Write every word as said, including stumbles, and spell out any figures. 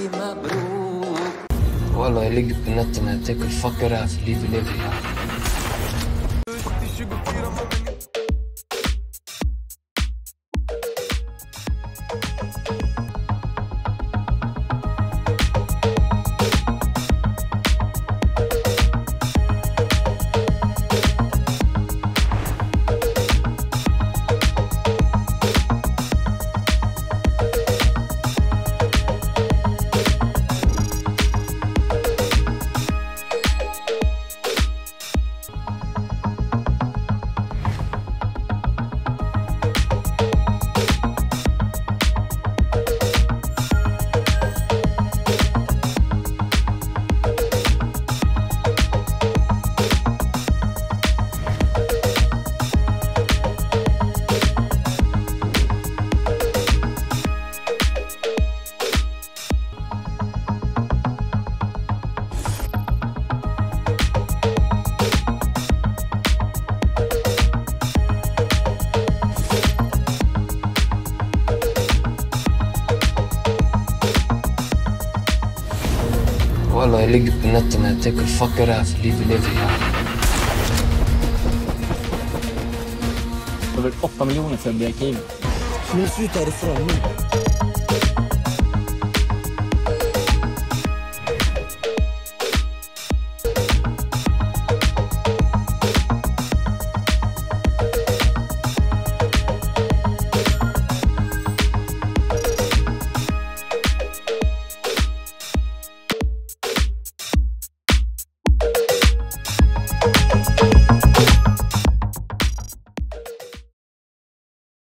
والله يليق بنتنا تاكل فكرها في ليفي ليفي يعني. والله يليق بنتنا تاكل فكرها في ليفي ليفي يعني. Över åtta miljoner för Biakini. Nu slutar ifrån nu.